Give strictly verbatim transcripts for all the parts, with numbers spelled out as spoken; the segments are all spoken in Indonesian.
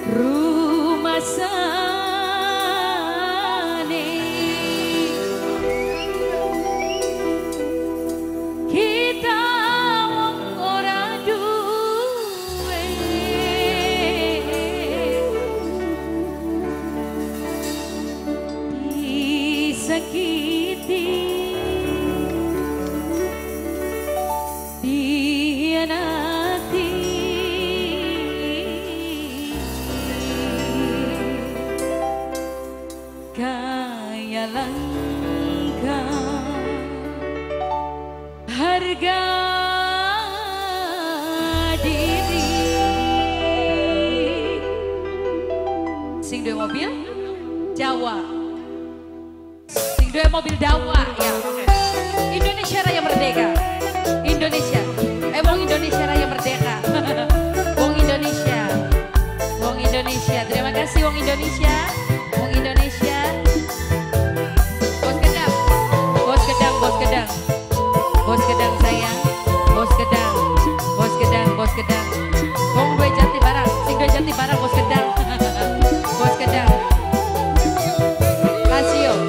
rumah sane kita wong ora duwe disakiti dihianati kaya langka harga diri. Sing duwe mobil Jawa, sing duwe mobil Dawa ya. Indonesia Raya Merdeka, Indonesia, eh wong Indonesia Raya Merdeka, wong Indonesia, wong Indonesia. Terima kasih wong Indonesia, wong Indonesia. Bos Gedang, bos Gedang, bos Gedang, bos Gedang sayang, bos Gedang, bos Gedang, bos Gedang. Wong duwe Jati Barang, sing duwe Jati Barang bos Gedang, bos Gedang. Kasih yo.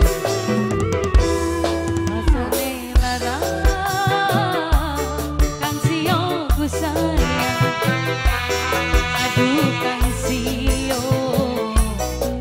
Aduh kan sio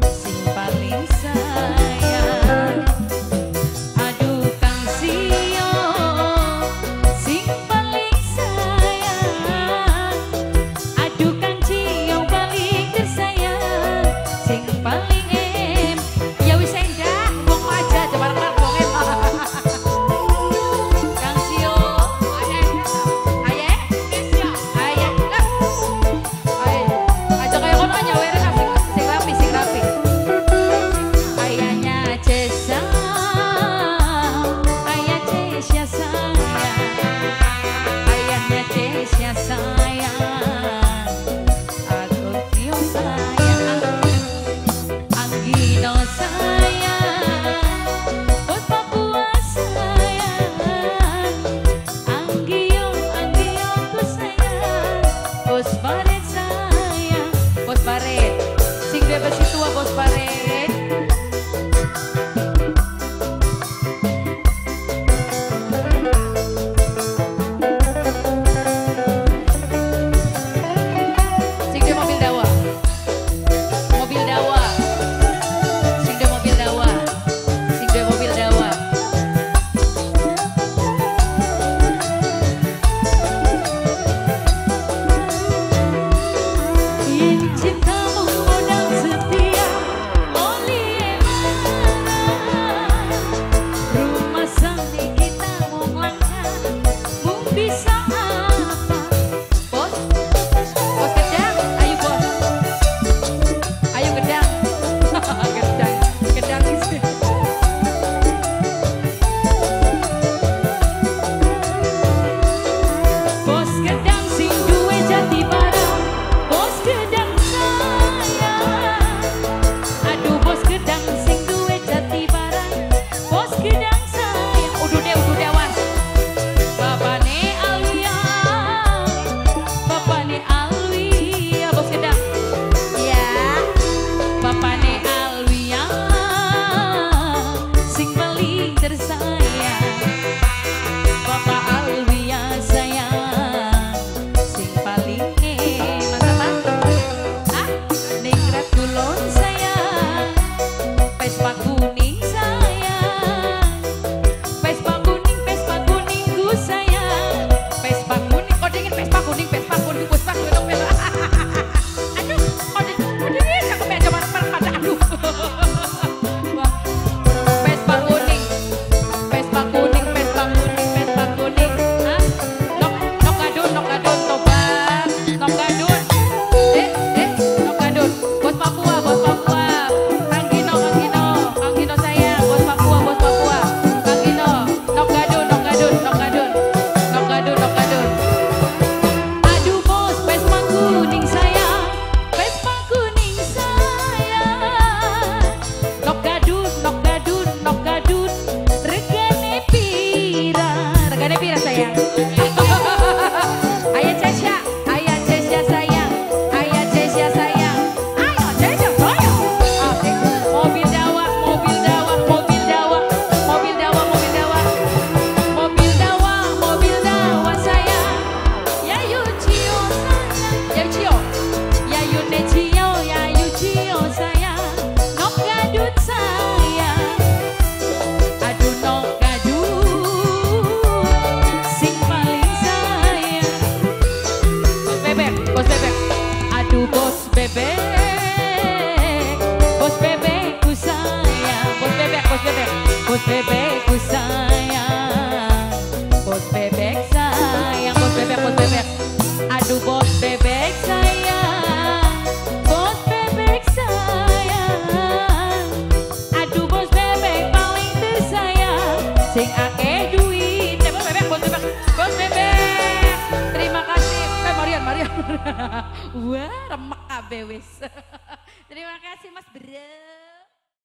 Wah, remek kabeh wis. Terima kasih Mas Bro.